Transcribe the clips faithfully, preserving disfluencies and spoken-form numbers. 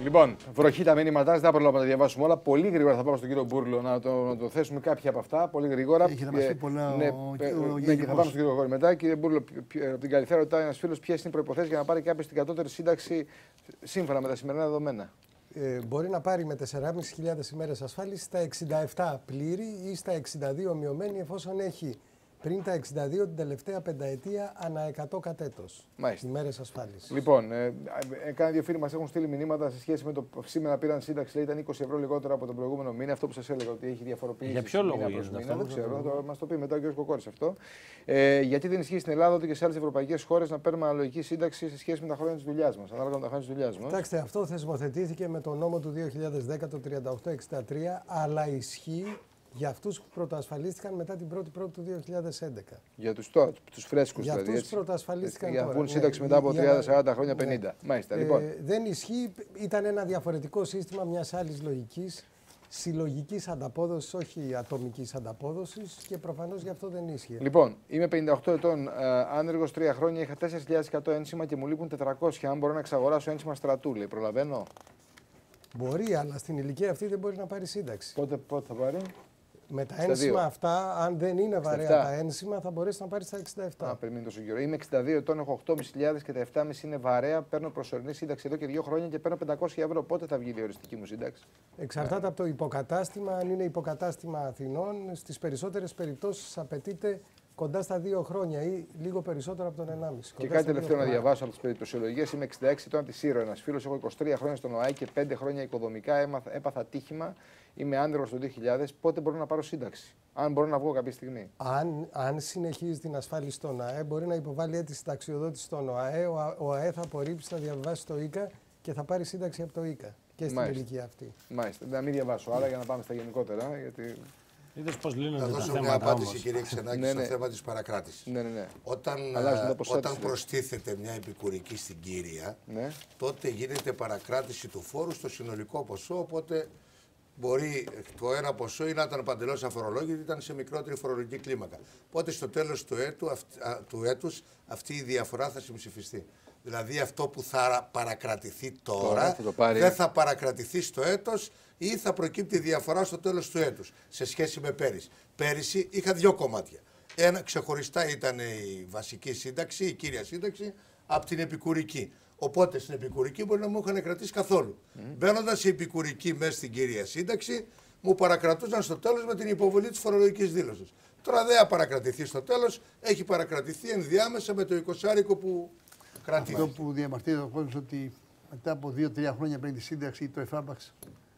Λοιπόν, βροχή τα μήνυματά, δεν θα προλάβουμε να τα διαβάσουμε όλα. Πολύ γρήγορα θα πάμε στον κύριο Μπούρλο να το, να το θέσουμε κάποια από αυτά. Πολύ γρήγορα. Έχει να μας πει πολλά ναι, ο, ε, ο, ο ναι, και θα πάμε στον κύριο Γόρη μετά. Κύριε Μπούρλο, από την Καλυθέα ρωτάει ένα φίλο ποιες είναι οι προϋποθέσεις για να πάρει κάποιο την κατώτερη σύνταξη σύμφωνα με τα σημερινά δεδομένα. Ε, μπορεί να πάρει με τέσσερις χιλιάδες πεντακόσιες ημέρες ασφάλισης στα εξήντα επτά πλήρη ή στα εξήντα δύο μειωμένη, εφόσον έχει πριν τα εξήντα δύο την τελευταία πενταετία ανά εκατό κατ' έτος. Μάλιστα. Ημέρες ασφάλισης. Λοιπόν, ε, ε, κάνα δύο φίλοι μας έχουν στείλει μηνύματα σε σχέση με το σήμερα πήραν σύνταξη, λέει, ήταν είκοσι ευρώ λιγότερο από τον προηγούμενο μήνα. Αυτό που σας έλεγα ότι έχει διαφοροποιήσει. Για ποιο λόγο μήνα γίνεται μήνα, αυτό? δεν ξέρω, θα μας το πει μετά ο κ. Κοκόρης αυτό. Ε, γιατί δεν ισχύει στην Ελλάδα ούτε και σε άλλες ευρωπαϊκές χώρες να παίρνουμε αναλογική σύνταξη σε σχέση με τα χρόνια της δουλειάς μας. Ανάλογα με τα χρόνια της δουλειάς μας. Κοιτάξτε, αυτό θεσμοθετήθηκε με τον νόμο του δύο χιλιάδες δέκα το τριάντα οκτώ εξήντα τρία, αλλά ισχύει για αυτούς που πρωτοασφαλίστηκαν μετά την πρώτη Πρώτη του δύο χιλιάδες έντεκα. Για τους, τώρα, τους φρέσκους για δηλαδή. Για αυτούς που πρωτοασφαλίστηκαν για τώρα. να βγουν σύνταξη ναι, μετά από τριάντα σαράντα ναι, χρόνια, πενήντα. Ναι. Μάλιστα, ε, λοιπόν. Δεν ισχύει, ήταν ένα διαφορετικό σύστημα μιας άλλης λογικής, συλλογικής ανταπόδοσης, όχι ατομικής ανταπόδοσης, και προφανώς γι' αυτό δεν ίσχυε. Λοιπόν, είμαι πενήντα οκτώ ετών, ε, άνεργος τρία χρόνια, είχα τέσσερις χιλιάδες εκατό ένσημα και μου λείπουν τετρακόσια. Αν μπορώ να εξαγοράσω ένσημα στρατού, λέει, προλαβαίνω. Μπορεί, αλλά στην ηλικία αυτή δεν μπορεί να πάρει σύνταξη. Πότε, πότε θα πάρει? Με τα ένσημα αυτά, αν δεν είναι βαρέα εξήντα επτά. τα ένσημα, θα μπορέσει να πάρει στα εξήντα επτά. Α, περιμένει τόσο καιρό. Είμαι εξήντα δύο ετών, έχω οκτώ χιλιάδες πεντακόσιες και τα επτά κόμμα πέντε είναι βαρέα. Παίρνω προσωρινή σύνταξη εδώ και δύο χρόνια και παίρνω πεντακόσια ευρώ. Πότε θα βγει η οριστική μου σύνταξη? Εξαρτάται από το υποκατάστημα. Αν είναι υποκατάστημα Αθηνών, στις περισσότερες περιπτώσεις απαιτείται κοντά στα δύο χρόνια ή λίγο περισσότερο από τον ενάμιση. Και κάτι τελευταίο να διαβάσω από τις περιπτωσιολογίες. Είμαι εξήντα έξι ετών από τη Σύρο. Ένας φίλος, έχω είκοσι τρία χρόνια στον ΟΑΕ και πέντε χρόνια οικοδομικά. Έμαθα, έπαθα τύχημα. Είμαι άνεργος το δύο χιλιάδες. Πότε μπορώ να πάρω σύνταξη? Αν μπορώ να βγω κάποια στιγμή. Αν, αν συνεχίζει την ασφάλιση στον ΟΑΕ, μπορεί να υποβάλει αίτηση συνταξιοδότηση στον ΟΑΕ. Ο ΟΑΕ θα απορρίψει, θα διαβάσει το ΙΚΑ και θα πάρει σύνταξη από το ΙΚΑ και στην Μάλιστα. ηλικία αυτή. Μάλιστα. Να μην διαβάσω άλλα για να πάμε στα γενικότερα. Γιατί... Είδες πώς λύνονται Θα τα δώσω θέματα μια απάντηση, όμως. κύριε Ξενάκη, ναι, στο ναι. θέμα της παρακράτησης. Ναι, ναι, ναι. Όταν, όταν προστίθεται μια επικουρική στην κύρια, ναι. τότε γίνεται παρακράτηση του φόρου στο συνολικό ποσό, οπότε μπορεί το ένα ποσό ή να ήταν παντελώς αφορολόγητο, ήταν σε μικρότερη φορολογική κλίμακα. Οπότε στο τέλος του, έτου, αυ, α, του έτους αυτή η διαφορά θα συμψηφιστεί. Δηλαδή αυτό που θα παρακρατηθεί τώρα, τώρα θα πάρει... δεν θα παρακρατηθεί στο έτος ή θα προκύπτει διαφορά στο τέλος του έτους σε σχέση με πέρυσι. Πέρυσι είχα δύο κομμάτια. Ένα ξεχωριστά ήταν η βασική σύνταξη, η κύρια σύνταξη, από την επικουρική. Οπότε στην επικουρική μπορεί να μου είχαν κρατήσει καθόλου. Mm. Μπαίνοντας η επικουρική μέσα στην κύρια σύνταξη, μου παρακρατούσαν στο τέλος με την υποβολή της φορολογικής δήλωσης. Τώρα δεν θα παρακρατηθεί στο τέλος, έχει παρακρατηθεί ενδιάμεσα με το εικοσάρικο που κρατήθηκε. Αυτό που διαμαρτύρεται ο κόσμος ότι μετά από δύο τρία χρόνια πριν τη σύνταξη το εφάπαξ.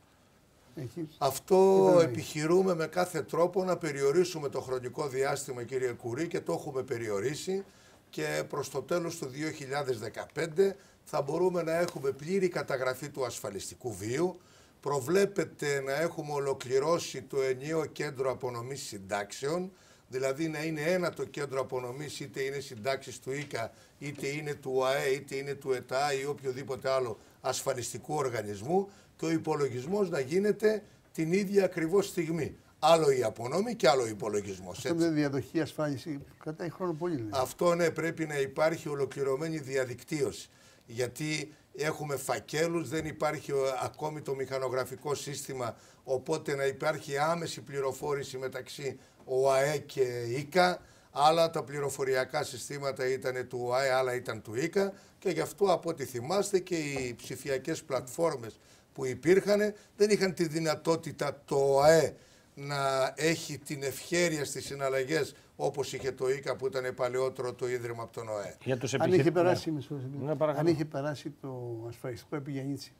Έχει... Αυτό επιχειρούμε με κάθε τρόπο να περιορίσουμε το χρονικό διάστημα, κύριε Κουρί, και το έχουμε περιορίσει και προς το τέλος του δύο χιλιάδες δεκαπέντε θα μπορούμε να έχουμε πλήρη καταγραφή του ασφαλιστικού βίου. Προβλέπεται να έχουμε ολοκληρώσει το ενιαίο κέντρο απονομής συντάξεων, δηλαδή να είναι ένα το κέντρο απονομής, είτε είναι συντάξεις του ΙΚΑ, είτε είναι του ΟΑΕ, είτε είναι του ΕΤΑ ή οποιοδήποτε άλλο ασφαλιστικού οργανισμού, και ο υπολογισμός να γίνεται την ίδια ακριβώς στιγμή. Άλλο η απονομή και άλλο ο υπολογισμός. Αυτό με διαδοχή ασφάλιση κρατάει χρόνο πολύ. Ναι. Αυτό ναι, πρέπει να υπάρχει ολοκληρωμένη διαδικτύωση. Γιατί έχουμε φακέλους, δεν υπάρχει ακόμη το μηχανογραφικό σύστημα, οπότε να υπάρχει άμεση πληροφόρηση μεταξύ ΟΑΕ και ΙΚΑ. Άλλα τα πληροφοριακά συστήματα ήταν του ΟΑΕ, άλλα ήταν του ΙΚΑ, και γι' αυτό από ό,τι θυμάστε και οι ψηφιακές πλατφόρμες που υπήρχαν δεν είχαν τη δυνατότητα το ΟΑΕ να έχει την ευχέρεια στις συναλλαγές όπως είχε το ΙΚΑ που ήταν παλαιότερο το ίδρυμα από τον ΟΑΕ. Για τους αν, είχε περάσει, ναι. Ναι, αν είχε περάσει το ασφαλιστικό επιγεννήτσι,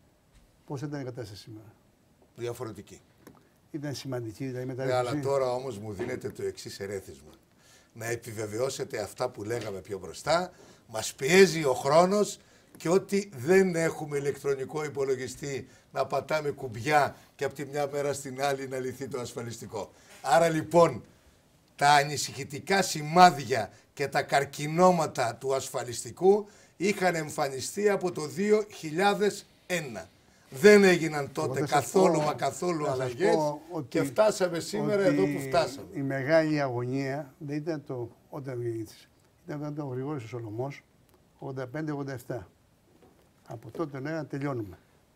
πώς ήταν η κατάσταση σήμερα? Διαφορετική. Ήταν σημαντική δηλαδή μετά. Ναι, αλλά τώρα όμως μου δίνεται το εξής ερέθισμα. Να επιβεβαιώσετε αυτά που λέγαμε πιο μπροστά. Μας πιέζει ο χρόνος και ότι δεν έχουμε ηλεκτρονικό υπολογιστή να πατάμε κουμπιά και από τη μια μέρα στην άλλη να λυθεί το ασφαλιστικό. Άρα λοιπόν τα ανησυχητικά σημάδια και τα καρκινώματα του ασφαλιστικού είχαν εμφανιστεί από το δύο χιλιάδες ένα. Δεν έγιναν τότε καθόλου πω, μα καθόλου αλλαγές και φτάσαμε σήμερα εδώ που φτάσαμε. Η μεγάλη αγωνία δεν ήταν το όταν βγήκε. Ήταν ο Γρηγόρης ο Σολωμός, ογδόντα πέντε ογδόντα επτά. Από τότε λέγανε τελειώνουμε.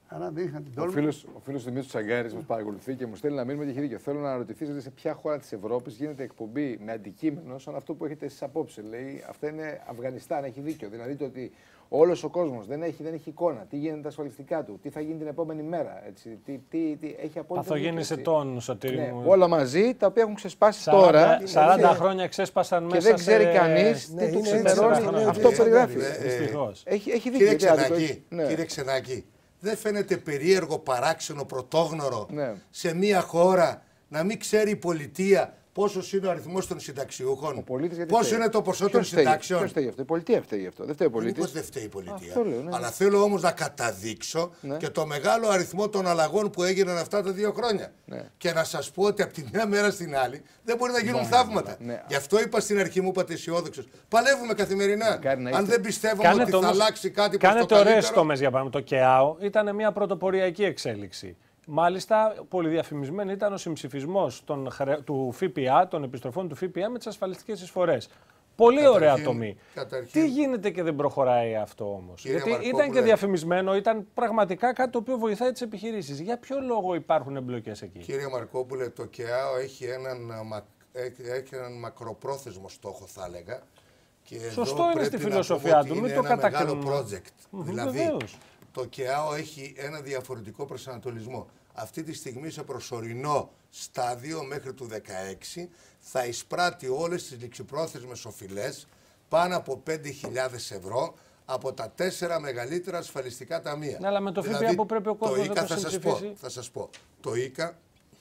Άρα δεν είχαν την Ο τόλμη. φίλος, ο φίλος Δημήτρης Τσαγκάρης μας παρακολουθεί και μου στέλνει ένα μήνυμα και έχει δίκιο. Θέλω να αναρωτηθείτε σε ποια χώρα της Ευρώπης γίνεται εκπομπή με αντικείμενο σαν αυτό που έχετε εσείς απόψε. Λέει, αυτά είναι Αφγανιστάν, έχει δίκιο. Δηλαδή το ότι όλος ο κόσμος δεν έχει, δεν έχει εικόνα. Τι γίνεται ασφαλιστικά του, τι θα γίνει την επόμενη μέρα. Έτσι, τι, τι, τι, έχει απόλυτο Παθογέννησε τον, Σωτήρη ναι, μου. όλα μαζί τα οποία έχουν ξεσπάσει σαράντα, τώρα. σαράντα χρόνια ξέσπασαν και μέσα δεν ξέρει σε... κανείς ναι, τι του είναι έτσι, ξημερώνει. ναι, Αυτό ναι, περιγράφει. ναι, ναι. Δυστυχώς. Έχει, έχει δίκιο. Κύριε γιατί άδικο Ξενάκη, έχει. Ναι. κύριε Ξενάκη, δεν φαίνεται περίεργο, παράξενο, πρωτόγνωρο Ναι. σε μια χώρα να μην ξέρει η πολιτεία πόσος είναι ο αριθμός των συνταξιούχων, Ο πολίτης γιατί πόσο φταίει. είναι το ποσό των Ποιος φταίει, συντάξεων. ποιος φταίει γι' αυτό, η πολιτεία φταίει γι' αυτό. Δεν φταίει ο πολίτης. Μήπως δεν φταίει η πολιτεία. Αυτό λέω, ναι. Αλλά θέλω όμως να καταδείξω Ναι. και το μεγάλο αριθμό των αλλαγών που έγιναν αυτά τα δύο χρόνια. Ναι. Και να σας πω ότι από τη μια μέρα στην άλλη δεν μπορεί να γίνουν θαύματα. ναι. Γι' αυτό είπα στην αρχή μου, είπατε αισιόδοξος. Παλεύουμε καθημερινά. Μακάρι να Αν είστε. δεν πιστεύουμε ότι Κάνετε θα όμως- αλλάξει κάτι προς το Κάνετε ωραίες καλύτερο. τομές για παράδειγμα. Το ΚΕΑΟ ήταν μια πρωτοποριακή εξέλιξη. Μάλιστα, πολυδιαφημισμένη ήταν ο συμψηφισμός των χρε... του ΦΠΑ, των επιστροφών του ΦΠΑ με τις ασφαλιστικές εισφορές. Πολύ Καταρχήν- ωραία τομή. καταρχήν- Τι γίνεται και δεν προχωράει αυτό όμως? Κύριε Γιατί Μαρκόπουλε, ήταν και διαφημισμένο, ήταν πραγματικά κάτι το οποίο βοηθάει τις επιχειρήσεις. Για ποιο λόγο υπάρχουν εμπλοκές εκεί? Κύριε Μαρκόπουλε, το ΚΕΑΟ έχει έναν, α, μα- έχει έναν μακροπρόθεσμο στόχο, θα έλεγα. Και εδώ Σωστό είναι πρέπει στη να πούμε φιλοσοφία ότι του, μην είναι το ένα μεγάλο κατακρίνουμε. project. Μμμ, Δηλαδή, βεβαίως. το ΚΕΑΟ έχει ένα διαφορετικό προσανατολισμό. Αυτή τη στιγμή σε προσωρινό στάδιο μέχρι του δεκαέξι θα εισπράττει όλες τις ληξιπρόθεσμες οφειλές πάνω από πέντε χιλιάδες ευρώ από τα τέσσερα μεγαλύτερα ασφαλιστικά ταμεία. Ναι, αλλά με το ΦΠΑ που πρέπει ο κόσμος να ΙΚΑ το θα σας πω, συμψηφίσει. θα σας πω. Το ΙΚΑ,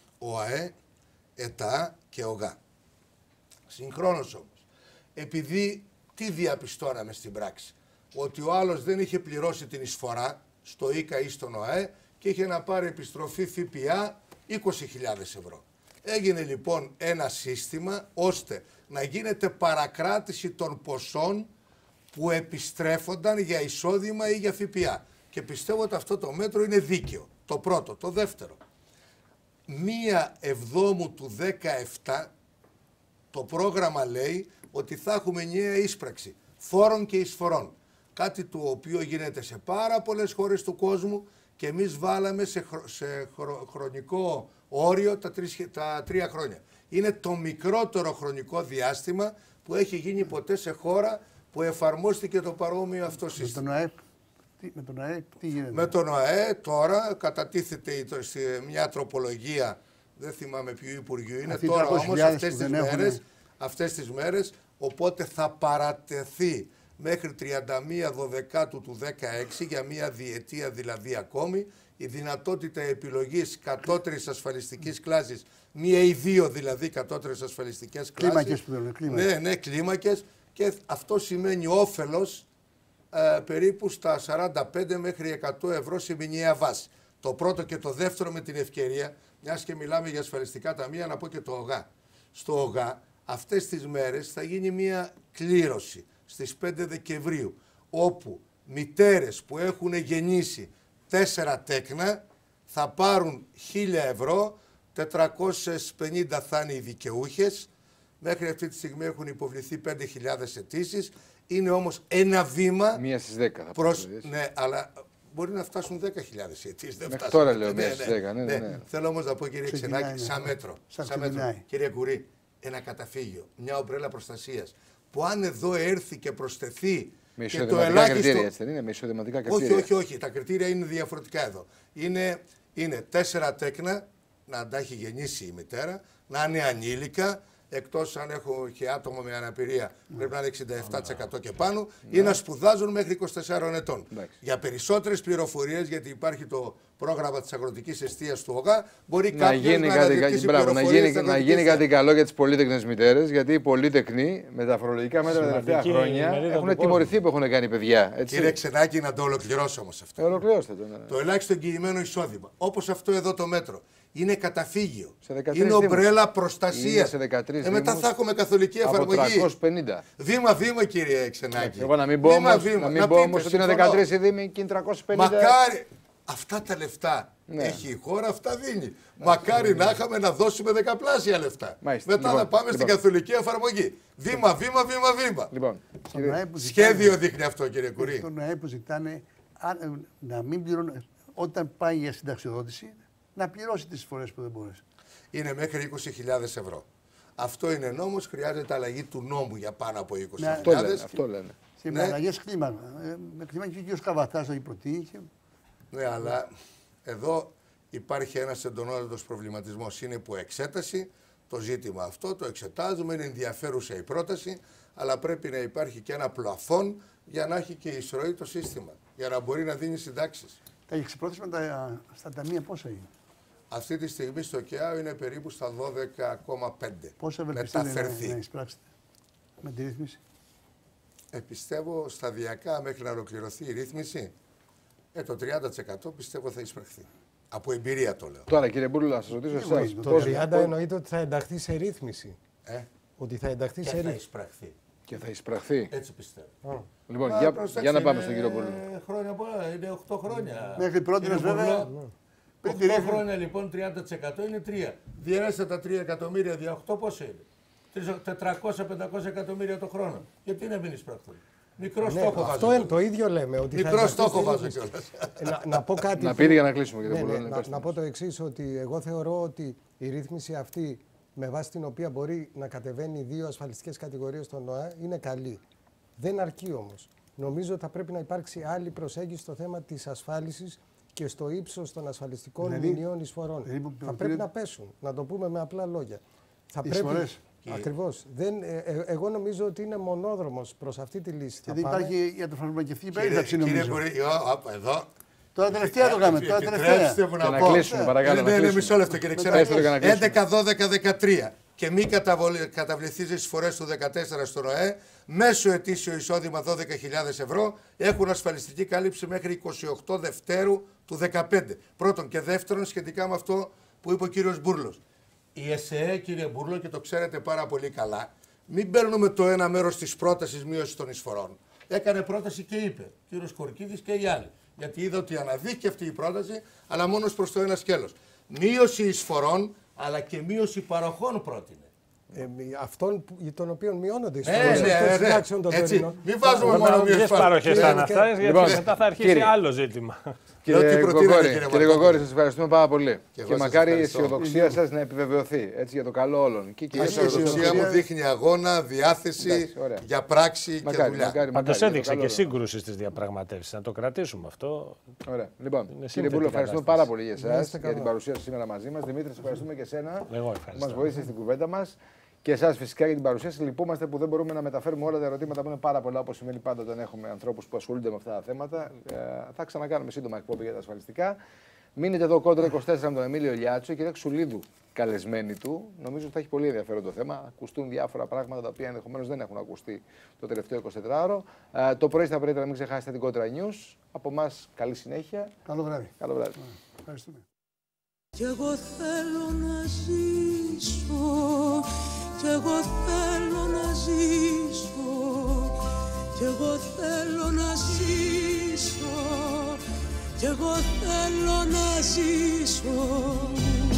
ο ΑΕ, ΕΤΑ και ο ΓΑ. Συγχρόνως όμως, επειδή τι διαπιστώναμε στην πράξη? Ότι ο άλλος δεν είχε πληρώσει την εισφορά στο ΙΚΑ ή στον ΟΑΕ και είχε να πάρει επιστροφή ΦΠΑ είκοσι χιλιάδες ευρώ. Έγινε λοιπόν ένα σύστημα ώστε να γίνεται παρακράτηση των ποσών που επιστρέφονταν για εισόδημα ή για ΦΠΑ. Και πιστεύω ότι αυτό το μέτρο είναι δίκαιο. Το πρώτο. Το δεύτερο. Μία εβδόμου του δεκαεπτά το πρόγραμμα λέει ότι θα έχουμε νέα ίσπραξη φόρων και εισφορών. Κάτι το οποίο γίνεται σε πάρα πολλές χώρες του κόσμου και εμείς βάλαμε σε, χρο, σε χρο, χρονικό όριο τα, τρεις, τα τρία χρόνια. Είναι το μικρότερο χρονικό διάστημα που έχει γίνει ποτέ σε χώρα που εφαρμόστηκε το παρόμοιο αυτό Με σύστημα. τον ΑΕΠ, τι, με τον ΑΕΠ, τι γίνεται? Με τον ΟΑΕ τώρα κατατίθεται σε μια τροπολογία, δεν θυμάμαι ποιου Υπουργείου είναι, Αυτοί οι τώρα τριακόσιες όμως χιλιάδες αυτές που τις, δεν έχουν. μέρες, αυτές τις μέρες, οπότε θα παρατεθεί μέχρι τριάντα μία Δωδεκάτου του δεκαέξι για μια διετία δηλαδή ακόμη η δυνατότητα επιλογής κατώτερης ασφαλιστικής κλάσης, μία ή δύο δηλαδή κατώτερες ασφαλιστικές κλάσεις. Κλίμακες που θέλουν, κλίμακες. Ναι, ναι, κλίμακες και αυτό σημαίνει όφελος ε, περίπου στα σαράντα πέντε μέχρι εκατό ευρώ σε μηνιαία βάση. Το πρώτο και το δεύτερο με την ευκαιρία, μιας και μιλάμε για ασφαλιστικά ταμεία, να πω και το ΟΓΑ. Στο ΟΓΑ αυτές τις μέρες θα γίνει μια κλήρωση στις πέντε Δεκεμβρίου, όπου μητέρες που έχουν γεννήσει τέσσερα τέκνα θα πάρουν χίλια ευρώ, τετρακόσιες πενήντα θα είναι οι δικαιούχες. Μέχρι αυτή τη στιγμή έχουν υποβληθεί πέντε χιλιάδες αιτήσεις. Είναι όμως ένα βήμα Μία στις δέκα θα προς... πω, δηλαδή. Ναι, αλλά μπορεί να φτάσουν δέκα χιλιάδες αιτήσεις. Δεν Μέχρι φτάσανε. τώρα λέω μία στις δέκα, ναι, ναι, ναι. Θέλω όμως να πω, κύριε Ξεκινάει, Ξενάκη, ναι. σαν μέτρο. Σαν Σαν μέτρο. ξεκινάει. Κύριε Κουρί, ένα καταφύγιο, μια ομπρέλα προστασίας, που αν εδώ έρθει και προσθεθεί Με και το εισοδηματικά κριτήρια, ελάχιστο... έτσι δεν είναι, με εισοδηματικά Όχι, κριτήρια. όχι, όχι. Τα κριτήρια είναι διαφορετικά εδώ. Είναι, είναι τέσσερα τέκνα, να τα έχει γεννήσει η μητέρα, να είναι ανήλικα, εκτός αν έχω και άτομο με αναπηρία, πρέπει να είναι εξήντα επτά τοις εκατό και πάνω, ή να σπουδάζουν μέχρι είκοσι τεσσάρων ετών. Εντάξει. Για περισσότερες πληροφορίες, γιατί υπάρχει το πρόγραμμα της αγροτικής εστίας του ΟΓΑ, μπορεί Να κάποιος γίνει, να κάτι, αναζητήσει μπράβο, να πληροφορίες γίνει, στην να αγροτική γίνει εστία. κάτι καλό για τις πολύτεκνες μητέρες, γιατί οι πολύτεκνοι με τα φορολογικά μέτρα τα τελευταία Σημαντική χρόνια μερίδα του έχουν κόσμου. τιμωρηθεί που έχουν κάνει παιδιά. Έτσι. Κύριε Ξενάκη, να το ολοκληρώσω όμως αυτό. Ε, Ολοκληρώστε το. Ναι, ναι. Το ελάχιστο εγγυημένο εισόδημα, όπως αυτό εδώ το μέτρο, είναι καταφύγιο. Σε δεκατρείς Είναι ομπρέλα δήμους. προστασία. Είναι σε δεκατρείς ε, μετά δήμους θα έχουμε καθολική Από εφαρμογή. τριακόσιες πενήντα. Βήμα-βήμα, κύριε Ξενάκη. Εγώ να μην πω όμως, Βήμα-βήμα. να μην Να πω πείτε, όμως ότι είναι συμφωνώ. δεκατρείς οι δήμοι και είναι τριακόσιες πενήντα. Μακάρι. Αυτά τα λεφτά Ναι. έχει η χώρα, αυτά δίνει. Μακάρι να είχαμε να δώσουμε δεκαπλάσια λεφτά. Μάλιστα. Μετά Λοιπόν, να πάμε λοιπόν. στην καθολική εφαρμογή. Βήμα-βήμα, βήμα-βήμα. Λοιπόν, Στον κύριε, ΑΕΠ που ζητάνε- Σχέδιο δείχνει αυτό, κύριε Κουρί. Στον ΑΕΠ που ζητάνε αν, ε, να μην πληρώνουν. όταν πάει για συνταξιοδότηση να πληρώσει τις εισφορές που δεν μπορείς. Είναι μέχρι είκοσι χιλιάδες ευρώ. Αυτό είναι νόμος, χρειάζεται αλλαγή του νόμου για πάνω από είκοσι χιλιάδες. Αυτό λένε. Αυτό λένε. Και με Ναι. αλλαγές κλίμακα. Ε, με κλίμακα και ο κ. Καβαθάς το έχει προτείνει. Και... Ναι, αλλά εδώ υπάρχει ένας εντονότατος προβληματισμός. Είναι υπό εξέταση το ζήτημα αυτό, το εξετάζουμε, είναι ενδιαφέρουσα η πρόταση, αλλά πρέπει να υπάρχει και ένα πλαφόν για να έχει και εισρωή το σύστημα, για να μπορεί να δίνει συντάξεις. Τα εξυπρόθεσμα τα, στα ταμεία πόσα είναι. Αυτή τη στιγμή στο ΚΕΑΟ είναι περίπου στα δώδεκα κόμμα πέντε. Πόσα ευελπιστείτε να, μεταφερθεί. να εισπράξετε με τη ρύθμιση. Ε, πιστεύω σταδιακά μέχρι να ολοκληρωθεί η ρύθμιση, ε, το τριάντα τοις εκατό πιστεύω θα εισπραχθεί. Από εμπειρία το λέω. Τώρα κύριε Μπούλου, να σας ρωτήσω εσάς. Το τριάντα εννοείται ότι θα ενταχθεί σε ρύθμιση. Ε, Ότι θα ενταχθεί Και σε θα ρύθμιση. εισπραχθεί. Και θα εισπραχθεί. Έτσι πιστεύω. Λοιπόν, Μα, για, προσέξτε, για να πάμε είναι στον κύριο Μπούλου. Χρόνια πολλά, είναι οκτώ χρόνια. Μέχρι πρώτη Κύριε βέβαια. Μπουρλό, Πριν τη οκτώ ρύθμιση. χρόνια λοιπόν τριάντα τοις εκατό είναι τρία. Διαιρέστε τα τρία εκατομμύρια δια οκτώ πόσο είναι. τετρακόσια με πεντακόσια εκατομμύρια το χρόνο. Γιατί να μην εισπραχθούν. Μικρό Ναι, στόχο βάζω. αυτό είναι το ίδιο λέμε. Ότι θα Μικρό ενταχθεί στόχο στη βάζω ρύθμιση. κιόλας. Ε, να, να πω κάτι. Να που- πείτε για να κλείσουμε κύριε Ναι, Μπούλου. ναι, είναι να, πέστε να μας. πω το εξή, ότι εγώ θεωρώ ότι η ρύθμιση αυτή, με βάση την οποία μπορεί να κατεβαίνει δύο ασφαλιστικές κατηγορίες στον ΟΑ, είναι καλή. Δεν αρκεί όμως. Νομίζω ότι θα πρέπει να υπάρξει άλλη προσέγγιση στο θέμα της ασφάλισης και στο ύψος των ασφαλιστικών Δηλαδή, μηνιαίων εισφορών. δηλαδή που θα προτείνει- πρέπει να πέσουν, να το πούμε με απλά λόγια. Θα Οι πρέπει... εισφορές. Ακριβώς. Δεν, ε, ε, εγώ νομίζω ότι είναι μονόδρομος προς αυτή τη λύση. Και Θα δεν πάμε- υπάρχει για το φαρμακευτική Κύριε, περίθαλψη κύριε νομίζω. Μπουρή, ο, ο, εδώ. Τώρα τελευταία το κάνουμε. Τώρα τελευταία. Επιτρέψτε μου Και να να πω. κλείσουμε, παρακαλώ. Ναι, να ναι, ναι, κλείσουμε. μισό λεπτό κύριε Ξένα. Πέστε το για να κλείσουμε. έντεκα, δώδεκα, δεκατρία και μη καταβληθεί στις φορές του δεκατέσσερα στον ΟΕ, μέσω ετήσιο εισόδημα δώδεκα χιλιάδες ευρώ, έχουν ασφαλιστική κάλυψη μέχρι είκοσι οκτώ Δευτέρου του δεκαπέντε. Πρώτον και δεύτερον, σχετικά με αυτό που είπε ο κύριος Μπούρλος. Η ΕΣΕΕ, κύριε Μπούρλο, και το ξέρετε πάρα πολύ καλά, μην παίρνουμε το ένα μέρος της πρότασης μείωση των εισφορών. Έκανε πρόταση και είπε, ο κύριος Κορκίδης και οι άλλοι. Γιατί είδα ότι αναδείχθηκε αυτή η πρόταση, αλλά μόνο προς το ένα σκέλος. Μείωση εισφορών, αλλά και μείωση παροχών πρότεινε. Ε, αυτών που, των οποίων μειώνονται οι Ναι, εισφορές ναι, των ναι. συντάξεων των Έτσι. τωρινών. Μην βάζουμε Με μόνο μία ποιες εισφορά. παροχές Ναι, ήταν ναι, αυτά, γιατί λοιπόν, μετά θα αρχίσει κύριε. άλλο ζήτημα. Λέω τι Κύριε προτείνετε, Κοκόρη, κύριε κύριε Μαρκόπουλο. Κοκόρη, σας ευχαριστούμε πάρα πολύ. Και, εγώ σας μακάρι η ευχαριστώ. αισιοδοξία σας να επιβεβαιωθεί, έτσι, για το καλό όλων. Και Η κυρίως Ας για το- αισιοδοξία μου δείχνει αγώνα, διάθεση Εντάξει, ωραία. για πράξη και Μακάρι, δουλειά. μακάρι, Πάντως μακάρι, για το έδειξε καλό και όλων. σύγκρουση στις διαπραγματεύσεις. Να το κρατήσουμε αυτό. Ωραία. Λοιπόν, κύριε σύνθετη Μπούλο, ευχαριστούμε κατάσταση. πάρα πολύ για Να εσά είστε για την καλά. παρουσία σας σήμερα μαζί μας. Δημήτρη, σας ευχαριστούμε και εσένα Εγώ που ευχαριστώ. μας βοήθησε στην κουβέντα μας. Και εσά φυσικά για την παρουσία σας. Λυπούμαστε που δεν μπορούμε να μεταφέρουμε όλα τα ερωτήματα που είναι πάρα πολλά, όπως σημαίνει πάντα όταν έχουμε ανθρώπους που ασχολούνται με αυτά τα θέματα. Ε, θα ξανακάνουμε σύντομα εκπομπή για τα ασφαλιστικά. Μείνετε εδώ κόντρα είκοσι τέσσερα με τον Εμίλιο Λιάτσο, κυρία Ξουλίδου, καλεσμένη του. Νομίζω ότι θα έχει πολύ ενδιαφέρον το θέμα. Ακουστούν διάφορα πράγματα τα οποία ενδεχομένως δεν έχουν ακουστεί το τελευταίο εικοσιτετράωρο. Ε, το πρωί στα πρωίτερα μην ξεχάσετε την Κόντρα News. Από εμάς καλή συνέχεια. Καλό βράδυ. Καλό βράδυ. Ευχαριστούμε. Κι εγώ θέλω να ζήσω, κι εγώ θέλω να ζήσω, κι εγώ θέλω να ζήσω, κι εγώ θέλω να ζήσω.